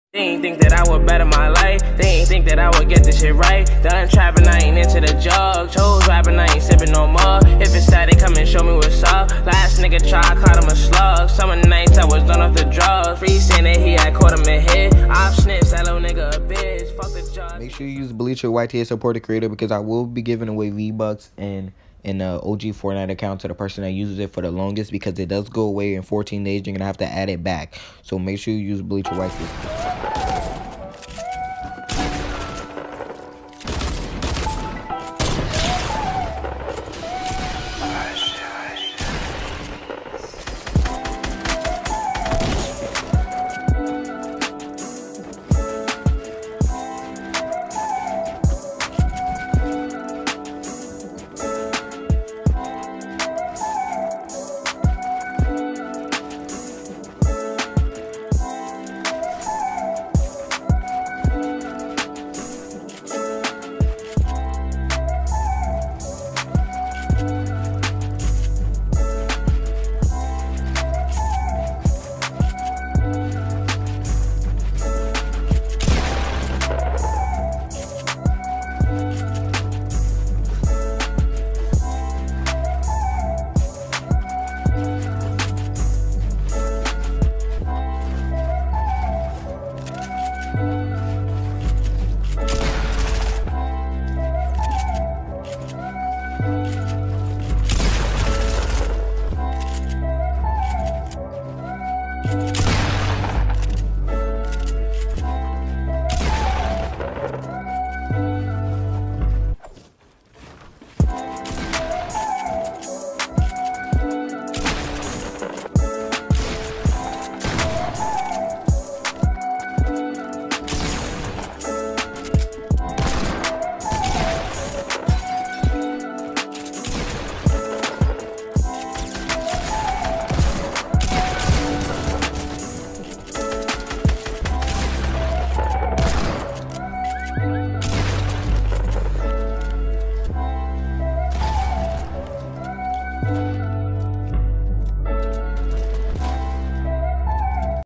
They ain't think that I would better my life. They ain't think that I would get this shit right. Done trapping, I ain't into the jug. Chose rapping, I ain't sipping no more. If it's sad, they come and show me what's up. Last nigga try, I caught him a slug. Summer nights, I was done off the drugs. Free saying that he had caught him in hit. I've snitched, that little nigga a bitch. Fuck the judge. Make sure you use Bleacher White to support the creator, because I will be giving away V-Bucks and an OG Fortnite account to the person that uses it for the longest, because it does go away in 14 days. You're going to have to add it back. So make sure you use Bleacher White.